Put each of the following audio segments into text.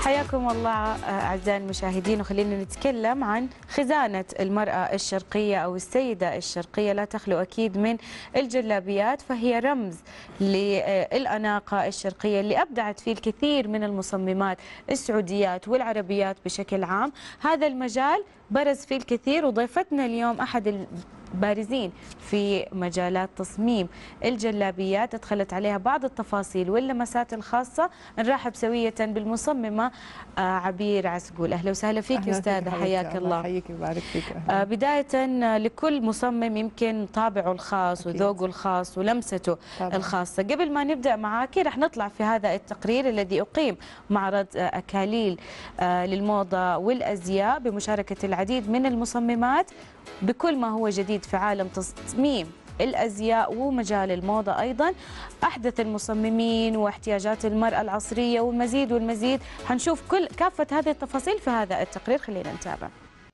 حياكم الله أعزائي المشاهدين، وخلينا نتكلم عن خزانة المرأة الشرقية أو السيدة الشرقية. لا تخلو أكيد من الجلابيات، فهي رمز للأناقة الشرقية اللي أبدعت فيه الكثير من المصممات السعوديات والعربيات بشكل عام. هذا المجال برز فيه الكثير، وضيفتنا اليوم أحد بارزين في مجالات تصميم الجلابيات، ادخلت عليها بعض التفاصيل واللمسات الخاصة. نرحب سوية بالمصممة عبير عسقول. أهلا وسهلا فيك أستاذة، حياك الله. حييك ويبارك فيك. بداية، لكل مصمم يمكن طابعه الخاص وذوقه الخاص ولمسته الخاصة. قبل ما نبدأ معاكي رح نطلع في هذا التقرير الذي أقيم معرض أكاليل للموضة والأزياء بمشاركة العديد من المصممات بكل ما هو جديد في عالم تصميم الأزياء ومجال الموضة أيضا، أحدث المصممين واحتياجات المرأة العصرية والمزيد والمزيد. حنشوف كافة هذه التفاصيل في هذا التقرير، خلينا نتابع.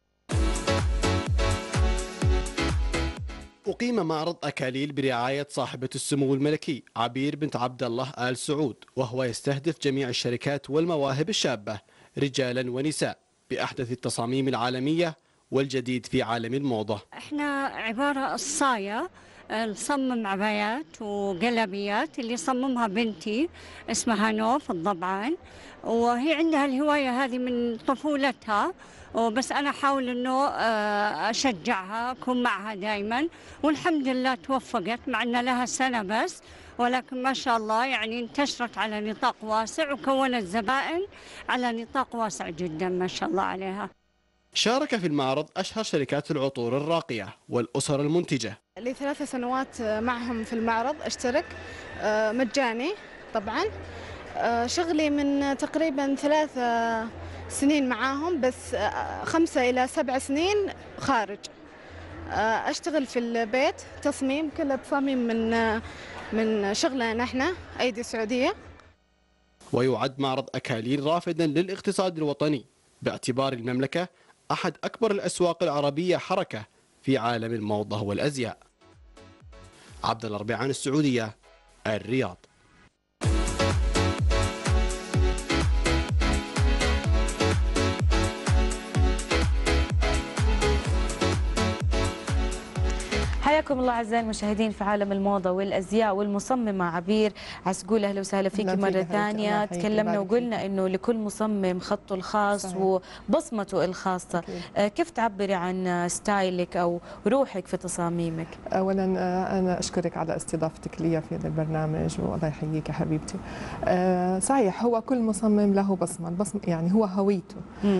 أقيم معرض أكاليل برعاية صاحبة السمو الملكي عبير بنت عبد الله آل سعود، وهو يستهدف جميع الشركات والمواهب الشابة رجالا ونساء بأحدث التصاميم العالمية والجديد في عالم الموضة. احنا عبارة الصاية نصمم عبايات وجلابيات اللي صممها بنتي اسمها نوف الضبعان، وهي عندها الهواية هذه من طفولتها، وبس أنا أحاول أنه أشجعها أكون معها دائما، والحمد لله توفقت مع أن لها سنة بس، ولكن ما شاء الله يعني انتشرت على نطاق واسع وكونت زبائن على نطاق واسع جدا ما شاء الله عليها. شارك في المعرض أشهر شركات العطور الراقية والأسر المنتجة. لي 3 سنوات معهم في المعرض، اشترك مجاني طبعا. شغلي من تقريبا 3 سنين معاهم، بس 5 إلى 7 سنين خارج. أشتغل في البيت تصميم، كلها تصاميم من شغلنا احنا أيدي سعودية. ويعد معرض أكاليل رافدا للاقتصاد الوطني باعتبار المملكة أحد أكبر الأسواق العربية حركة في عالم الموضة والأزياء. عبد الله الربيعان، السعودية، الرياض. حياكم الله أعزائي المشاهدين في عالم الموضة والأزياء، والمصممة عبير عسقول. أهلا وسهلا فيك مرة ثانية. تكلمنا وقلنا إنه لكل مصمم خطه الخاص صحيح. وبصمته الخاصة. كيف تعبري عن ستايلك أو روحك في تصاميمك؟ أولا أنا أشكرك على استضافتك لي في هذا البرنامج، والله يحييك يا حبيبتي. صحيح، هو كل مصمم له بصمة يعني هو هويته.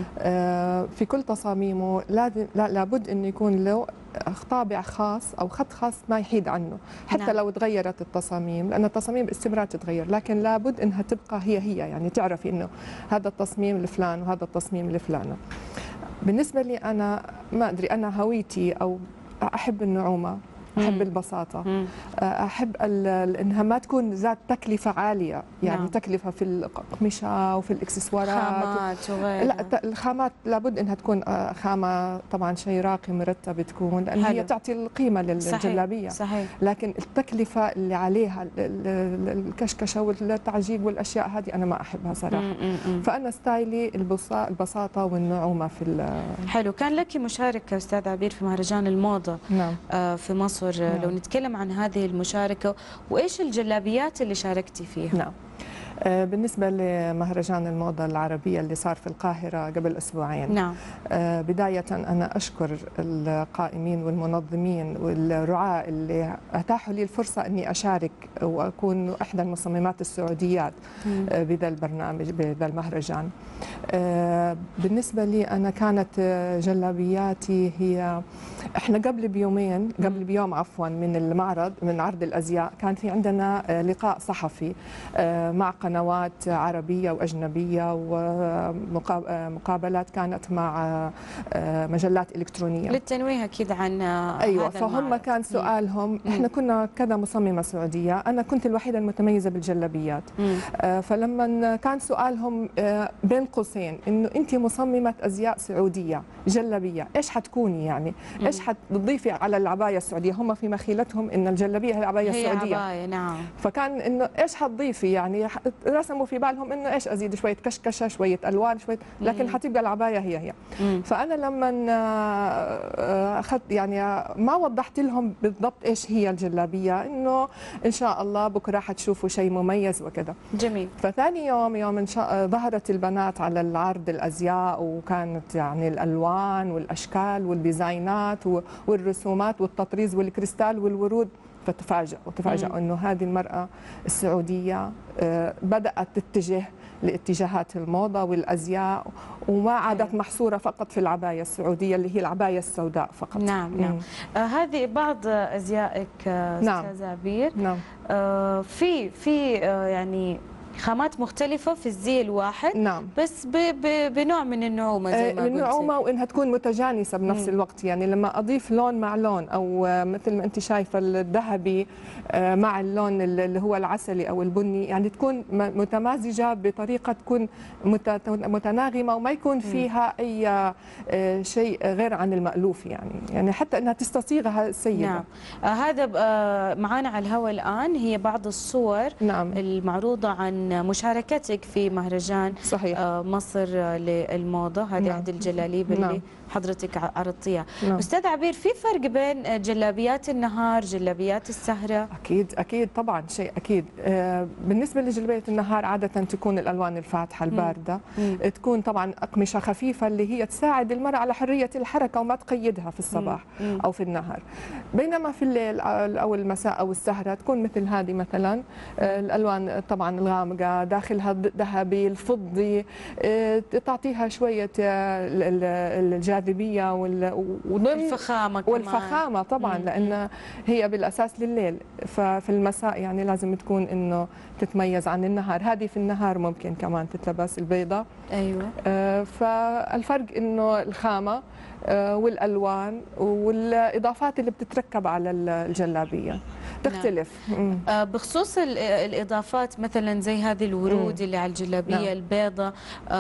في كل تصاميمه لابد أنه يكون له طابع خاص أو خط خاص ما يحيد عنه، حتى نعم. لو تغيرت التصاميم، لأن التصاميم باستمرار تتغير، لكن لابد أنها تبقى هي يعني تعرفي أنه هذا التصميم لفلان وهذا التصميم لفلانة. بالنسبة لي أنا ما أدري، أنا هويتي أو أحب النعومة، أحب البساطة، أحب أنها ما تكون ذات تكلفة عالية، يعني نعم. تكلفة في الأقمشة وفي الإكسسوارات، خامات وغيرها. لا، الخامات لابد أنها تكون خامة طبعا شيء راقي مرتب تكون، لأن هي تعطي القيمة للجلابية. صحيح. لكن التكلفة اللي عليها الكشكشة والتعجيق والأشياء هذه أنا ما أحبها صراحة. فأنا ستايلي البساطة والنعومة في حلو. كان لك مشاركة أستاذ عبير في مهرجان الموضة نعم. في مصر. نعم. لو نتكلم عن هذه المشاركة وإيش الجلابيات اللي شاركتي فيها؟ نعم. بالنسبة لمهرجان الموضة العربية اللي صار في القاهرة قبل أسبوعين، نعم. بداية أنا أشكر القائمين والمنظمين والرعاة اللي أتاحوا لي الفرصة أني أشارك وأكون إحدى المصممات السعوديات بذا البرنامج بذا المهرجان. بالنسبة لي أنا كانت جلابياتي هي، إحنا قبل بيوم عفوا من المعرض، من عرض الأزياء، كان في عندنا لقاء صحفي مع قنوات عربية وأجنبية، ومقابلات كانت مع مجلات إلكترونية للتنويه أكيد عن أيوة. فهم كان سؤالهم، إحنا كنا كذا مصممة سعودية، أنا كنت الوحيدة المتميزة بالجلابيات. فلما كان سؤالهم بين قوسين إنه أنت مصممة أزياء سعودية جلابية، إيش حتكوني يعني؟ إيش حتضيفي على العباية السعودية؟ هم في مخيلتهم إن الجلابية هي العباية السعودية. عباية نعم. فكان إنه إيش حتضيفي يعني؟ رسموا في بالهم انه ايش ازيد شويه كشكشه شويه الوان شويه، لكن حتبقى العبايه هي. فانا لما اخذت يعني ما وضحت لهم بالضبط ايش هي الجلابيه، انه ان شاء الله بكره حتشوفوا شيء مميز وكذا. جميل. فثاني يوم ان شاء ظهرت البنات على العرض الازياء، وكانت يعني الالوان والاشكال والديزاينات والرسومات والتطريز والكريستال والورود، فتفاجئوا انه هذه المراه السعوديه بدات تتجه لاتجاهات الموضه والازياء، وما عادت محصوره فقط في العبايه السعوديه اللي هي العبايه السوداء فقط. نعم. هذه بعض ازيائك استاذه عبير. نعم. في يعني خامات مختلفة في الزي الواحد. نعم. بس بنوع من النعومة زي ما قلتي. النعومة وإنها تكون متجانسة بنفس الوقت، يعني لما أضيف لون مع لون، أو مثل ما أنت شايفة الذهبي مع اللون اللي هو العسلي أو البني، يعني تكون متمازجة بطريقة تكون متناغمة، وما يكون فيها أي شيء غير عن المألوف، يعني حتى أنها تستصيغها السيدة. نعم. هذا معانا على الهواء الآن هي بعض الصور. نعم. المعروضة عن مشاركتك في مهرجان صحيح. مصر للموضة، هذه أحد الجلاليب اللي حضرتك عرضتيها. أستاذ عبير، في فرق بين جلابيات النهار جلابيات السهرة؟ أكيد طبعا، شيء أكيد. بالنسبة لجلابية النهار عادة تكون الألوان الفاتحة الباردة، تكون طبعا أقمشة خفيفة اللي هي تساعد المرأة على حرية الحركة وما تقيدها في الصباح أو في النهار. بينما في الليل أو المساء أو السهرة تكون مثل هذه مثلا، الألوان طبعا الغامقة، داخلها الذهبي الفضي، تعطيها شوية الجاذبية والفخامة كمان. والفخامة طبعا، لأن هي بالأساس لليل، ففي المساء يعني لازم تكون إنه تتميز عن النهار. هذه في النهار ممكن كمان تتلبس البيضة. أيوة. فالفرق إنه الخامة والألوان والإضافات اللي بتتركب على الجلابية تختلف. بخصوص الإضافات مثلا زي هذه الورود اللي على الجلابية البيضة،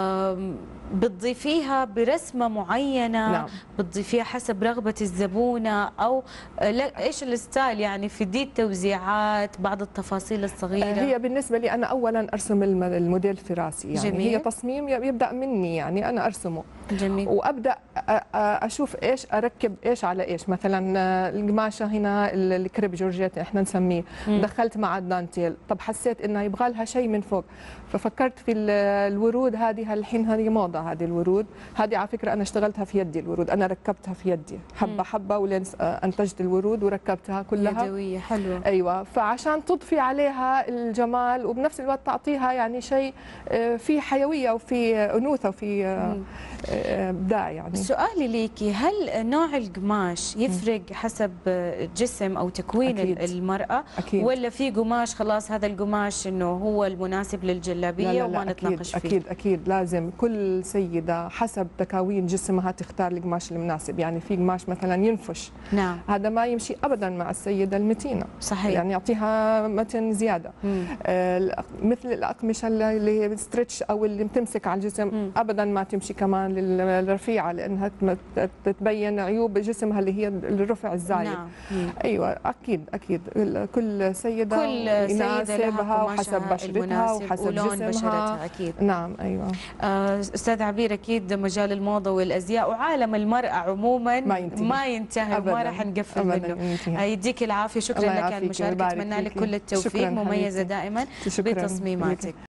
بتضيفيها برسمة معينة؟ بتضيفيها حسب رغبة الزبونة، أو إيش الستايل يعني في دي التوزيعات، بعض التفاصيل الصغيرة؟ هي بالنسبة لي أنا أولا أرسم الموديل في راسي، يعني جميل. هي تصميم يبدأ مني، يعني أنا أرسمه. جميل. وأبدأ أشوف إيش أركب إيش على إيش. مثلا القماشة هنا الكريب جورجيت إحنا نسميه، دخلت مع الدانتيل، طب حسيت إنه يبغى لها شيء من فوق، ففكرت في الورود هذه. الحين هذه موضة، هذه الورود هذه على فكرة أنا اشتغلتها في يدي، الورود أنا ركبتها في يدي حبة حبة، ولين أنتجت الورود وركبتها كلها يدوية حلوة. أيوة. فعشان تضفي عليها الجمال وبنفس الوقت تعطيها يعني شيء في حيوية وفي أنوثة وفي إبداع. يعني سؤالي ليكي، هل نوع القماش يفرق حسب جسم أو تكوين أكيد. المرأة؟ أكيد. ولا في قماش خلاص هذا القماش إنه هو المناسب للجلابية؟ لا وما نتناقش فيه؟ أكيد لازم كل سيدة حسب تكوين جسمها تختار القماش المناسب. يعني في قماش مثلا ينفش، نعم، هذا ما يمشي أبدا مع السيدة المتينة. صحيح. يعني يعطيها متن زيادة. مثل الأقمشة اللي ستريتش أو اللي بتمسك على الجسم أبدا ما تمشي كمان للرفيعة، لأنها تبين عيوب جسمها اللي هي الرفع الزايد. نعم. أيوة أكيد كل سيدة يناسبها وحسب بشرتها وحسب جسمها بشرتها. أكيد. نعم. أيوة. أستاذ عبير، أكيد مجال الموضة والأزياء وعالم المرأة عموما ما ينتهي وما راح نقفل منه. يديك العافية، شكرا لك على المشاركة، أتمنى لك كل التوفيق، مميزة دائما بتصميماتك.